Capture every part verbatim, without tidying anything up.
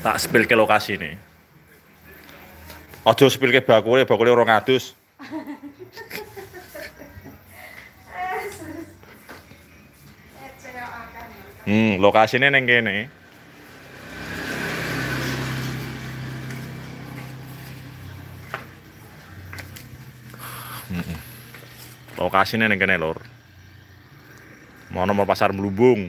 Tak spill ke lokasi nih. Ojo spill ke bakule, bakule orang adus. Hmm, lokasinya neng kene. Hmm. Lokasinya neng kene lor. Mau nomor pasar Melumbung.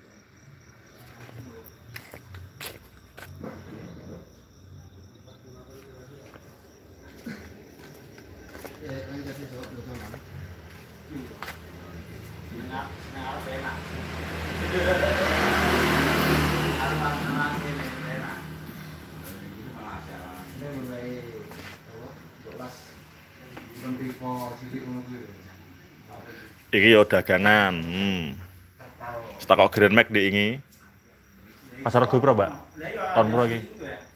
Iki yo dagangan. Hmm. Stakok Grand Max di ini. Pasar Rego piro, Mbak? Tahun piro iki?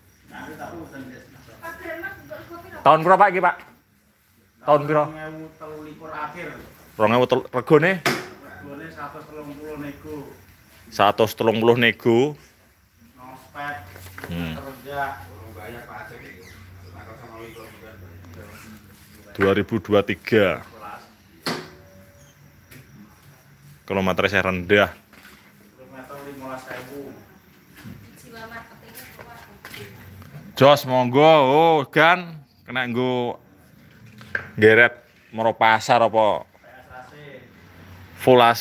Tahun piro, Pak iki, Pak? Tahun piro? dua ribu tiga belas akhir. dua ribu regone? Regone seratus telung puluh nego. seratus telung puluh nego. Nospek. Hmm. Kerja. dua ribu dua puluh tiga. Kilometernya saya rendah. Kilometer lima belas ribu. Jos monggo, oh kan kena nggo geret moro pasar apa? Full A C.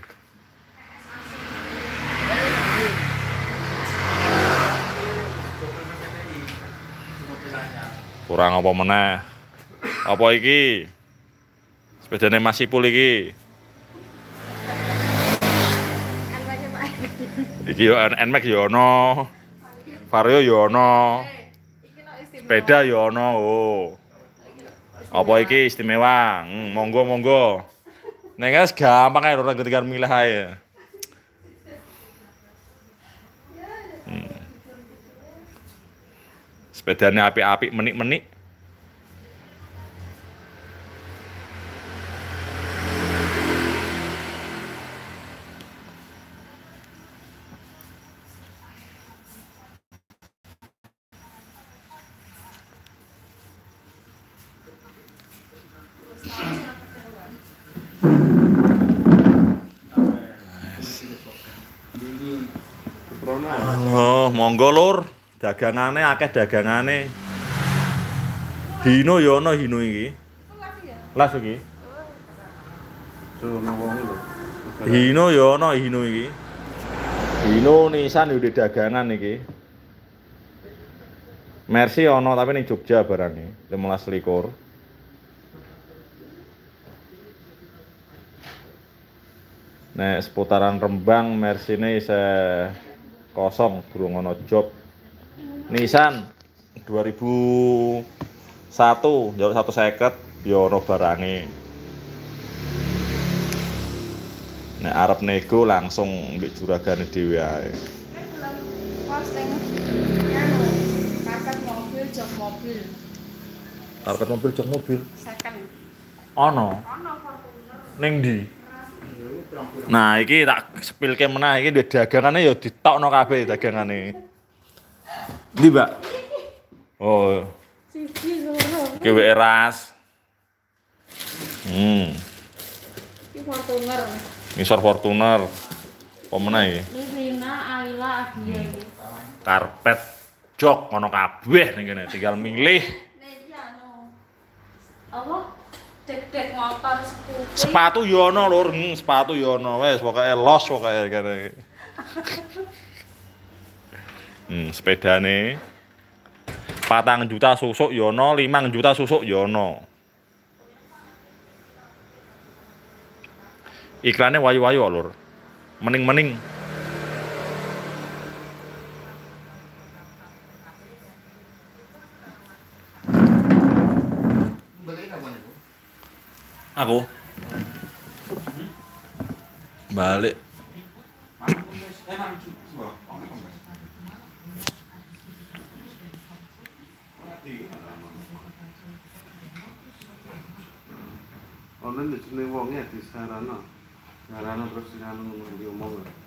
Kurang apa meneh? Apa iki? Sepedane Mas Ipul iki. Iki yo N Max yo ono. Vario yo ono. Sepeda yo ono. Oh. Apa iki istimewa? Hmm, monggo monggo. Nek wis gampang ae ora ketika milih ae. Hmm. Sepedane apik-apik menik-menik. Oh, monggo lur, dagangane akeh dagangane. Hino yo ono hino iki. Las iki. Hino yo ono hino iki. Hino Nissan udah dagangan iki. Mercy ono tapi ning Jogja barangnya, lima belas likur. Nek seputaran Rembang Mercy ini saya kosong, durung ono job. Nissan dua ribu satu, jauh satu seket, yo ono barange. Nek arep nego langsung mbek juragane dhewe ae. Karpet mobil, jok mobil. Karpet mobil, jok mobil. Second. Ono. Ono Fortuner. Ning ndi? Nah, iki tak spilke meneh iki duwe dagangane ya ditokno kabeh dagangane. Ndi, Mbak? Oh. Siji loro. Ki wek ras. Hmm. Iki Fortuner. Ngisor Fortuner. Apa meneh iki? Rina, Ayla, Adia iki. Karpet jok ngono kabeh ning kene, tinggal milih. Nek anu. Apa? Dek-dek motor skuter. Sepatu yo ono lur, hmm, sepatu yo ono wis pokoke los pokoke kene. Hmm, sepedane patang juta susuk yo ono, limang juta susuk yo ono. Iklannya wayu-wayu lur. Mening-mening. Aku balik. Ono nek jeneng wonge di sarana. Sarana terus anu ngomong.